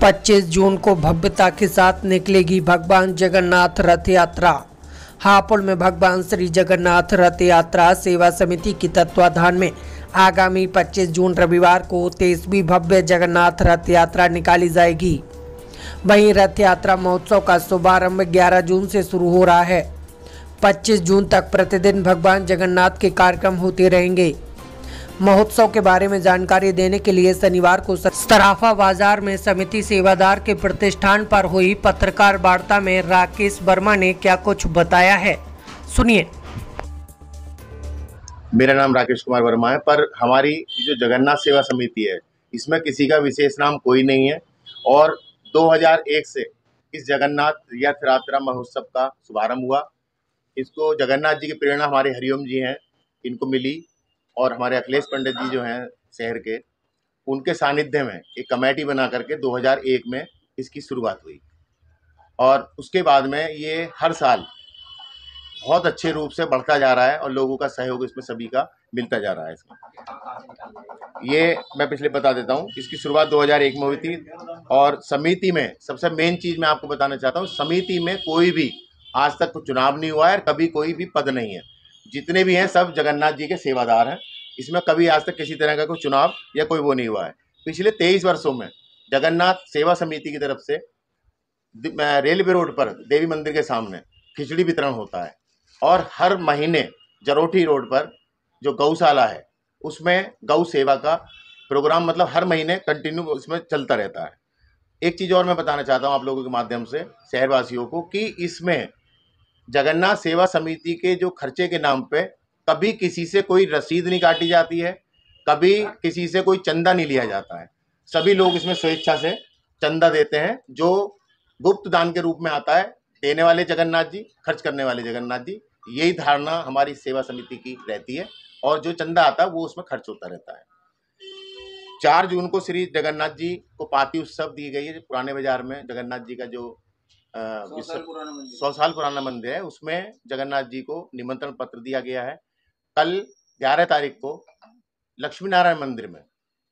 25 जून को भव्यता के साथ निकलेगी भगवान जगन्नाथ रथ यात्रा। हापुड़ में भगवान श्री जगन्नाथ रथ यात्रा सेवा समिति की तत्वाधान में आगामी 25 जून रविवार को 23वीं भव्य जगन्नाथ रथ यात्रा निकाली जाएगी। वहीं रथ यात्रा महोत्सव का शुभारंभ 11 जून से शुरू हो रहा है। 25 जून तक प्रतिदिन भगवान जगन्नाथ के कार्यक्रम होते रहेंगे। महोत्सव के बारे में जानकारी देने के लिए शनिवार को सराफा बाजार में समिति सेवादार के प्रतिष्ठान पर हुई पत्रकार वार्ता में राकेश वर्मा ने क्या कुछ बताया है, सुनिए। मेरा नाम राकेश कुमार वर्मा है, पर हमारी जो जगन्नाथ सेवा समिति है इसमें किसी का विशेष नाम कोई नहीं है और 2001 से इस जगन्नाथ रथ यात्रा महोत्सव का शुभारंभ हुआ। इसको जगन्नाथ जी की प्रेरणा हमारे हरिओम जी हैं, इनको मिली और हमारे अखिलेश पंडित जी जो हैं शहर के, उनके सानिध्य में एक कमेटी बना करके 2001 में इसकी शुरुआत हुई और उसके बाद में ये हर साल बहुत अच्छे रूप से बढ़ता जा रहा है और लोगों का सहयोग इसमें सभी का मिलता जा रहा है। इसमें ये मैं पिछले बता देता हूँ, इसकी शुरुआत 2001 में हुई थी और समिति में सबसे मेन चीज़ मैं आपको बताना चाहता हूँ, समिति में कोई भी आज तक कुछ चुनाव नहीं हुआ है, कभी कोई भी पद नहीं है। जितने भी हैं सब जगन्नाथ जी के सेवादार हैं। इसमें कभी आज तक किसी तरह का कोई चुनाव या कोई वो नहीं हुआ है। पिछले 23 वर्षों में जगन्नाथ सेवा समिति की तरफ से रेलवे रोड पर देवी मंदिर के सामने खिचड़ी वितरण होता है और हर महीने जरोठी रोड पर जो गौशाला है उसमें गौ सेवा का प्रोग्राम मतलब हर महीने कंटिन्यू उसमें चलता रहता है। एक चीज़ और मैं बताना चाहता हूँ आप लोगों के माध्यम से शहरवासियों को कि इसमें जगन्नाथ सेवा समिति के जो खर्चे के नाम पे कभी किसी से कोई रसीद नहीं काटी जाती है, कभी किसी से कोई चंदा नहीं लिया जाता है। सभी लोग इसमें स्वेच्छा से चंदा देते हैं, जो गुप्त दान के रूप में आता है। देने वाले जगन्नाथ जी, खर्च करने वाले जगन्नाथ जी, यही धारणा हमारी सेवा समिति की रहती है और जो चंदा आता है वो उसमें खर्च होता रहता है। 4 जून को श्री जगन्नाथ जी को पाती उत्सव दी गई है। पुराने बाजार में जगन्नाथ जी का जो 100 साल पुराना मंदिर है उसमें जगन्नाथ जी को निमंत्रण पत्र दिया गया है। कल 11 तारीख को लक्ष्मी नारायण मंदिर में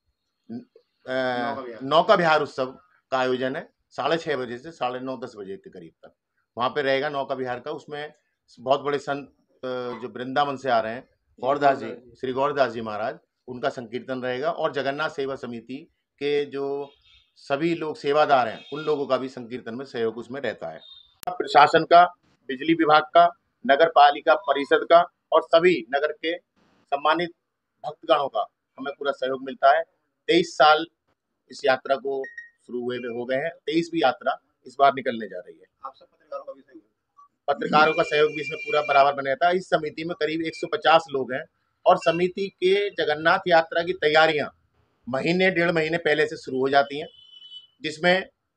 नौका विहार उत्सव का आयोजन है। 6:30 बजे से 9:30-10 बजे के करीब तक वहाँ पे रहेगा नौका विहार का। उसमें बहुत बड़े संत जो वृंदावन से आ रहे हैं, गौरदास जी, श्री गौरदास जी महाराज, उनका संकीर्तन रहेगा और जगन्नाथ सेवा समिति के जो सभी लोग सेवादार हैं उन लोगों का भी संकीर्तन में सहयोग उसमें रहता है। प्रशासन का, बिजली विभाग का, नगर पालिका परिषद का और सभी नगर के सम्मानित भक्तगणों का हमें पूरा सहयोग मिलता है। 23 साल इस यात्रा को शुरू हुए हो गए हैं। 23वीं यात्रा इस बार निकलने जा रही है। आप सब पत्रकारों का सहयोग भी इसमें पूरा बराबर बने रहता है। इस समिति में करीब 150 लोग हैं और समिति के जगन्नाथ यात्रा की तैयारियां महीने 1.5 महीने पहले से शुरू हो जाती हैं, जिसमें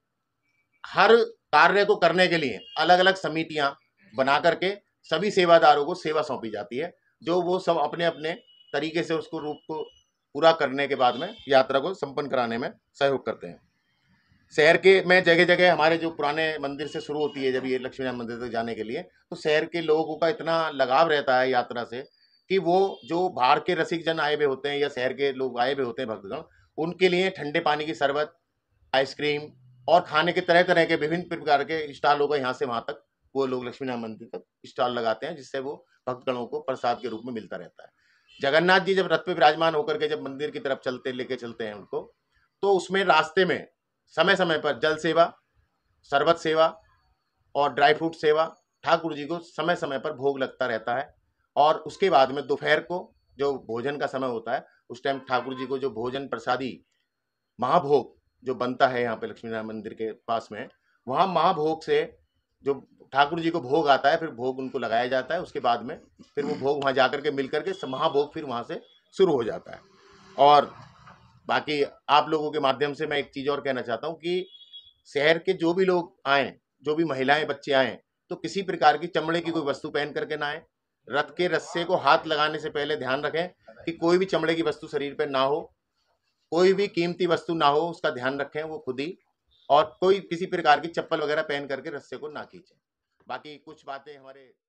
हर कार्य को करने के लिए अलग अलग समितियां बना करके सभी सेवादारों को सेवा सौंपी जाती है, जो वो सब अपने अपने तरीके से उसको रूप को पूरा करने के बाद में यात्रा को संपन्न कराने में सहयोग करते हैं। शहर के में जगह जगह हमारे जो पुराने मंदिर से शुरू होती है जब ये लक्ष्मी नारायण मंदिर तक जाने के लिए, तो शहर के लोगों का इतना लगाव रहता है यात्रा से कि वो जो बाहर के रसिक जन आए हुए होते हैं या शहर के लोग आए हुए होते हैं भक्तगण, उनके लिए ठंडे पानी की शरबत, आइसक्रीम और खाने के तरह तरह के विभिन्न प्रकार के स्टॉल होगा। यहाँ से वहाँ तक वो लोग लक्ष्मी नारायण मंदिर तक स्टॉल लगाते हैं, जिससे वो भक्तगणों को प्रसाद के रूप में मिलता रहता है। जगन्नाथ जी जब रथ पे विराजमान होकर के जब मंदिर की तरफ लेके चलते हैं उनको, तो उसमें रास्ते में समय समय पर जल सेवा, शरबत सेवा और ड्राई फ्रूट सेवा, ठाकुर जी को समय समय पर भोग लगता रहता है। और उसके बाद में दोपहर को जो भोजन का समय होता है उस टाइम ठाकुर जी को जो भोजन प्रसादी महाभोग जो बनता है यहाँ पे लक्ष्मी नारायण मंदिर के पास में, वहाँ महाभोग से जो ठाकुर जी को भोग आता है फिर भोग उनको लगाया जाता है। उसके बाद में फिर वो भोग वहाँ जाकर के मिल करके महाभोग फिर वहाँ से शुरू हो जाता है। और बाकी आप लोगों के माध्यम से मैं एक चीज़ और कहना चाहता हूँ कि शहर के जो भी लोग आएँ, जो भी महिलाएं बच्चे आएँ, तो किसी प्रकार की चमड़े की कोई वस्तु पहन करके ना आए। रथ के रस्से को हाथ लगाने से पहले ध्यान रखें कि कोई भी चमड़े की वस्तु शरीर पर ना हो, कोई भी कीमती वस्तु ना हो, उसका ध्यान रखें वो खुद ही, और कोई किसी प्रकार की चप्पल वगैरह पहन करके रस्से को ना खींचें। बाकी कुछ बातें हमारे